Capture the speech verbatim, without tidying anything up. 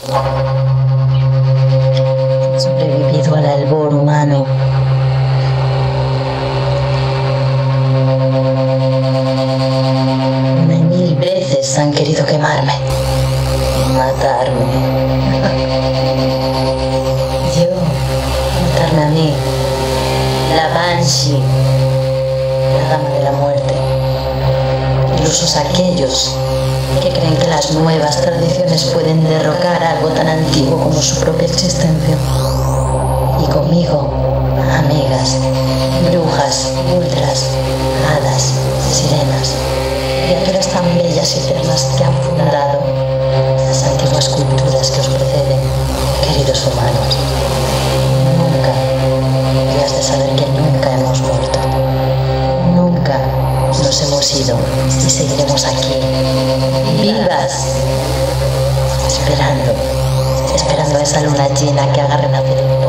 He sobrevivido al albor humano. Una y mil veces han querido quemarme, matarme. Yo, matarme a mí, la Banshee, la dama de la muerte. Ilusos aquellos que creen que las nuevas tradiciones pueden derrocar algo tan antiguo como su propia existencia. Y conmigo, amigas, brujas, ultras, hadas, sirenas, criaturas tan bellas y tiernas que han fundado las antiguas culturas que os preceden, queridos humanos. Nunca, y has de saber que nunca hemos muerto. Nunca nos hemos ido y seguiremos aquí, vivas, esperando, esperando a esa luna llena que haga renacer el